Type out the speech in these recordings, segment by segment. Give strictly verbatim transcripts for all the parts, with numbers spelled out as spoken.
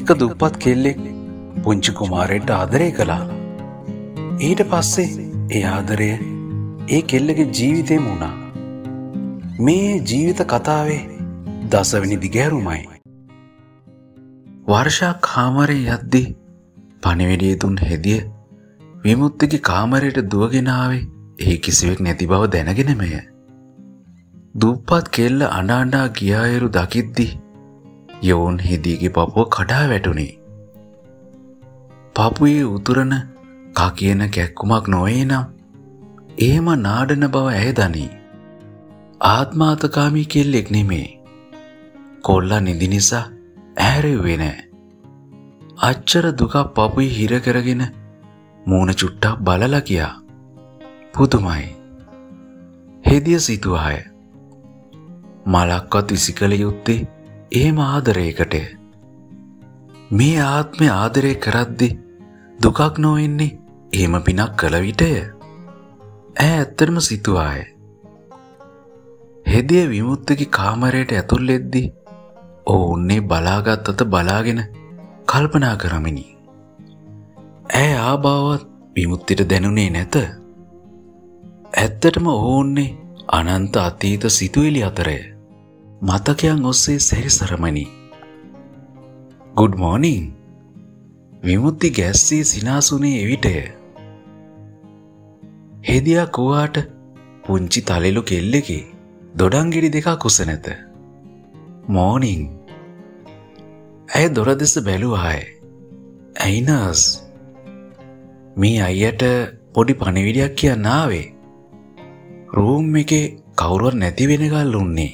එක දුප්පත් කෙල්ලෙක් පුංචි කුමාරයට ආදරය කළා. ඊට පස්සේ ඒ ආදරය ඒ කෙල්ලගේ ජීවිතේම වුණා. මේ ජීවිත කතාවේ දසවෙනි දිගෑරුමයි. වර්ෂා කාමරේ යද්දී පණිවිඩය දුන් හෙදිය විමුක්තිගේ කාමරයට දුවගෙන ආවේ ඒ කිසිවෙක් නැති බව දැනගෙනමය. දුප්පත් කෙල්ල අඬ අඬා ගියායරු දකිද්දී යෝන් හෙදියගේ පපුව කඩා වැටුණේ. පපුවේ උතුරන කා කියන කැක්කුමක් නොවේ නම් එහෙම නාඩන බව ඇය දනී. ආත්මාර්ථකාමී කෙල්ලෙක් නෙමේ. කොල්ලා නිදි නිසා ඇහැරෙව්වේ නෑ. අච්චර දුක පපුවේ හිර කරගෙන මූණ චුට්ටක් බලලා ගියා. පුදුමයි. හෙදිය සිතුවාය. මලක්වත් විසිකල යුත්තේ එහෙම ආදරයකට. මේ ආත්මය ආදරය කරද්දි දුකක් නොවෙන්නේ එහෙම පිනක් කළ විටය. ඇය ඇත්තටම සිතුවාය. හෙදිය විමුක්තිගේ කාමරයට ඇතුල් වෙද්දී ඔවුන්නේ බලාගත් අත බලාගෙන කල්පනා කරමිනි. ඇය ආබාවත් විමුක්තිට දැනුනේ නැත. ඇත්තටම ඔවුන්නේ අනන්ත අතීත සිතුවිලි අතරය. මතකයන් ඔස්සේ සැරිසරමනි. ගුඩ් මෝනින්. විමුක්ති ගැස්සී සිනාසුනේ එවිටය. හෙදියා කුවාට පුංචි තලෙලු කෙල්ලෙකි දොඩංගිඩි දෙකක් කුස නැත. මෝනින්. ඇය දොර දෙස බැලුවාය. ඇයි නර්ස්? මේ අයියට පොඩි පණිවිඩයක් කියන්න ආවේ. රූම් එකේ කවුරුවත් නැති වෙනකල් උන්නේ.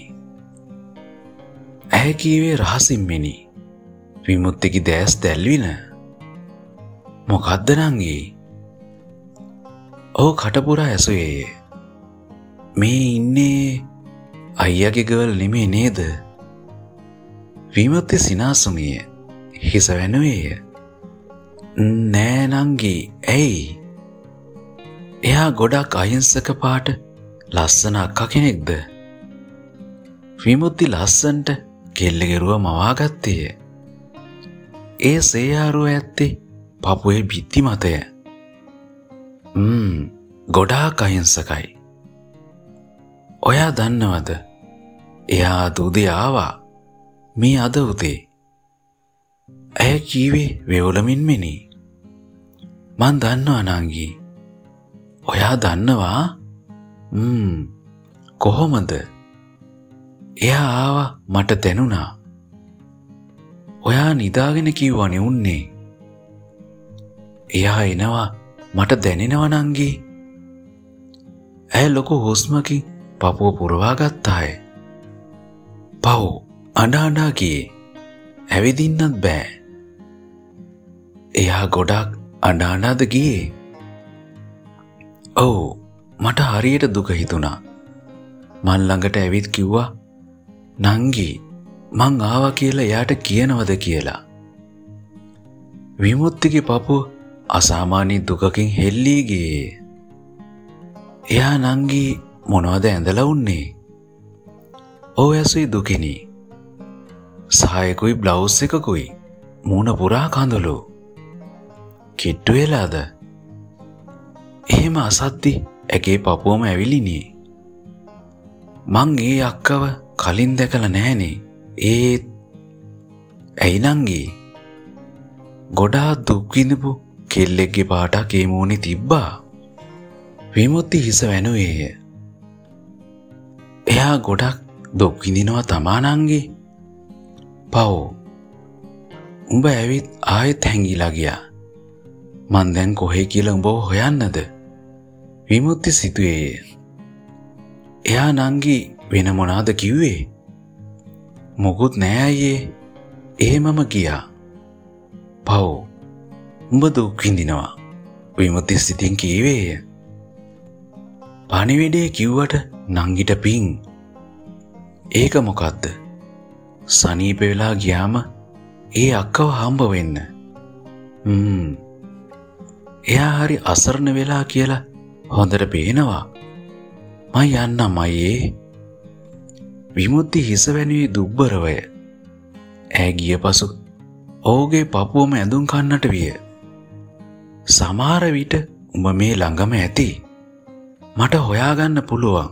ඇය කීවේ රහසින්මෙනි. විමුක්තිගේ දැස් දැල්වින. මොකද්ද නංගී? ඔහු කටපුරා ඇසුයේය. මේ ඉන්නේ අයියාගේ ගර්ල් නෙමේ නේද? විමුක්ති සිනාසුමිය හිස වැනුවේය. නෑ නංගී, ඇයි? එයා ගොඩක් අහිංසක පාට ලස්සන අක්කා කෙනෙක්ද? විමුක්ති ලස්සන්ට කෙල්ලගේ රුව මවාගත්තේය. ඒ සේයාරුව ඇත්තේ පපුවේ බිත්ති මතය. ම්ම් ගොඩාක් අහිංසකයි. ඔයා දන්නවද? එයා අද උදේ ආවා. මේ අද උදේ. ඇය කීවේ වෙවුලමින් මෙනි. මං දන්නවා නංගී. ඔයා දන්නවා? ම්ම් කොහොමද? එයා ආවා මට දැනුණා. ඔයා නිදාගෙන කිව්වනේ උන්නේ. එයා එනවා මට දැනෙනවා නංගී. ඇය ලොකු හුස්මකින් පපුව පුරවා ගත්තාය. පව් අඬ අඬා ගියේ. ඇවිදින්නත් බෑ. එයා ගොඩක් අඬ අඬාද ගියේ? ඔව් මට හරියට දුක හිතුණා. මන් ළඟට ඇවිත් කිව්වා නංගී මං ආවා කියලා එයාට කියනවද කියලා. විමුක්තිගේ පපුව අසාමාන්‍ය දුකකින් හෙල්ලී ගියේ. එයා නංගී මොනවද ඇඳලා උන්නේ? ඔව් ඇසුයි දුකිනි. සායකුයි බ්ලවුස් එකකුයි මූණ පුරා කඳුළු. කිට්ටු වෙලාද? එහෙම අසද්දි ඇගේ පපුවම ඇවිලිනේ. මං ඒ අක්කව කලින් දැකලා නැහනේ. ඒත් ඇයි නංගී? ගොඩාක් දුක් විඳපු කෙල්ලෙක්ගේ පාටක් ඒ මූණේ තිබ්බා. විමුක්ති හිස වැනුවේය. එයා ගොඩක් දුක් විඳිනවා තමා නංගී. පව්. උඹ ඇවිත් ආයෙත් හැංගිලා ගියා. මං දැන් කොහේ කියලා උඹව හොයන්නද? විමුක්ති සිතුවේය. එයා නංගී වෙන මොනාද කිව්වේ? මොකුත් නෑ අයියේ. එහෙමම ගියා. පව්. උඹ දුක් විඳිනවා. විමුක්ති සිතින් කීවේය. පණිවිඩේ කිව්වට නංගිට පිං. ඒක මොකද්ද? සනීප වෙලා ගියාම ඒ අක්කව හම්බ වෙන්න. හ්ම්. එයා හරි අසරණ වෙලා කියලා හොඳට පේනවා. මං යන්නම් අයියේ. විමුක්ති හිස වැනුවේ දුබ්බරවය. ඈ ගිය පසු ඔහුගේ පපුවම ඇඳුම් කන්නට විය. සමහර විට උඹ මේ ළඟම ඇති. මට හොයාගන්න පුළුවන්.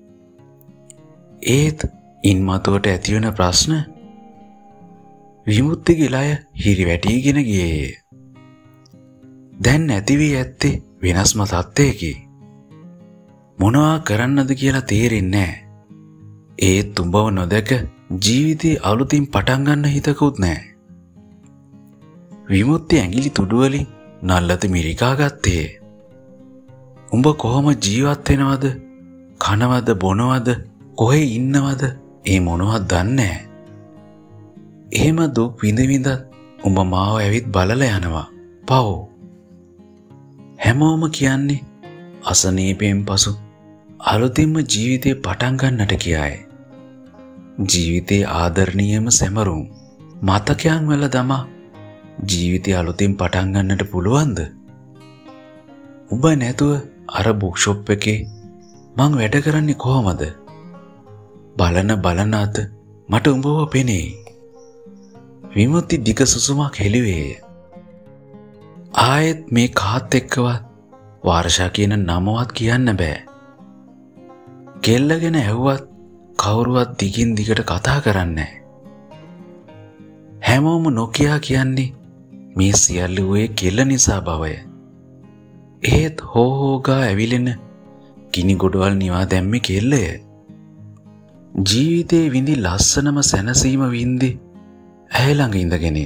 ඒත් ඉන්මතුවට ඇතිවන ප්‍රශ්න විමුක්තිගේ ලය හිරිවැටීගෙන ගියේය. දැන් නැති වී ඇත්තේ වෙනස්ම තත්ත්වයකි. මොනවා කරන්නද කියලා තේරෙන්නේ නැහැ. ඒත් උඹව නොදැක ජීවිතේ අලුතින් පටන් ගන්න හිතකුත් නැහැ. විමුක්ති ඇඟිලි තුඩුවලින් නල්ලත මිරිකා ගත්තේ. උඹ කොහොම ජීවත් වෙනවද? කනවද බොනවද? කොහේ ඉන්නවද? ඒ මොනවද දන්නේ නැහැ. එහෙම දුක් විඳ විඳ උඹ මාව ඇවිත් බලලා යනවා. පව්. හැමෝම කියන්නේ අසනීපයෙන් පසු අලුතින්ම ජීවිතේ පටන් ගන්නට කියයි. ජීවිතේ ආදරණීයම සැමරුම් මතකයන් වල දමා ජීවිතය අලුතින් පටන් ගන්නට පුළුවන්ද? උඹ නැතුව අර බුක් ෂොප් එකේ මං වැඩ කරන්නේ කොහමද? බලන බලන අත මට උඹව පෙනේ. විමුක්ති දිග සුසුමක් හෙළුවේය. ආයෙත් මේ කාත් එක්කවත් වර්ෂා කියන නමවත් කියන්න බෑ. කෙල්ලගෙන ඇහුවත් කවුරුවත් දිගින් දිගට කතා කරන්නේ නැහැ. හැමෝම නොකියා කියන්නේ මේ සියල්ල වූයේ කෙල්ල නිසා බවය. ඒත් හෝ හෝගා ඇවිලෙන කිනි ගොඩවල් නිවා දැම්මේ කෙල්ලය. ජීවිතේ විඳි ලස්සනම සැනසීම වින්දි ඇය ළඟ ඉඳගෙනය.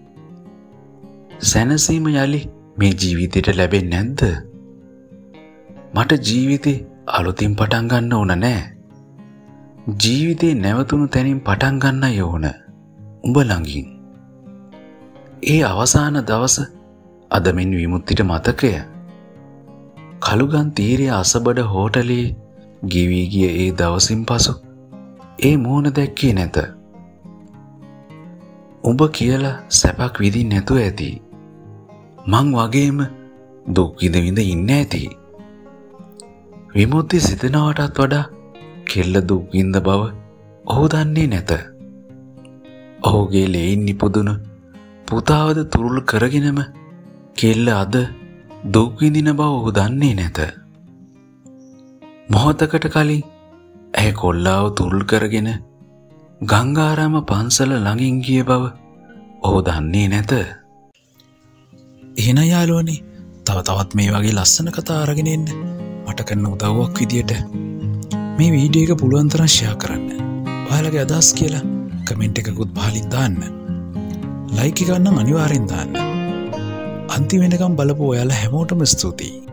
සැනසීම යලි මේ ජීවිතයට ලැබෙන්නේ නැද්ද? මට ජීවිතේ අලුතින් පටන් ගන්න ඕන නෑ. ජීවිතේ නැවතුණු තැනින් පටන් ගන්නයි ඕන. උඹ ළඟින්. ඒ අවසාන දවස අද මෙන් විමුක්තිට මතකය. කළුගන් තීරයේ අසබඩ හෝටලේ ගෙවි ගිය ඒ දවසින් පසු ඒ මූණ දැක්කේ නැත. උඹ කියලා සැපක් විඳින්න නැතුව ඇති. මං වගේම දුක් විඳ විඳ ඉන්න ඇති. විමුක්ති සිතනවටත් වඩා කෙල්ල දුක් විඳ බව ඔහු දන්නේ නැත. ඔහුගේ ලේයින් නිපුදුන පුතාවද තුරුල් කරගෙනම කෙල්ල අද දුක් විඳින බව ඔහු දන්නේ නැත. මොහොතකට කලින් ඇය කොල්ලාව තුරුල් කරගෙන ගංගාරාම පන්සල ළඟින් ගිය බව ඔහු දන්නේ නැත. එහෙනම් යාළුවනේ තව තවත් මේ වගේ ලස්සන කතා අරගෙන එන්න මට කරන උදව්වක් විදියට මේ වීඩියෝ එක පුළුවන් තරම් ෂෙයා කරන්න. ඔයාලගේ අදහස් කියලා කමෙන්ට් එකකුත් පහලින් දාන්න. ලයික් එක ගන්න අනිවාර්යෙන් දාන්න. අන්තිම වෙනකම් බලපු ඔයාලා හැමෝටම ස්තුතියි.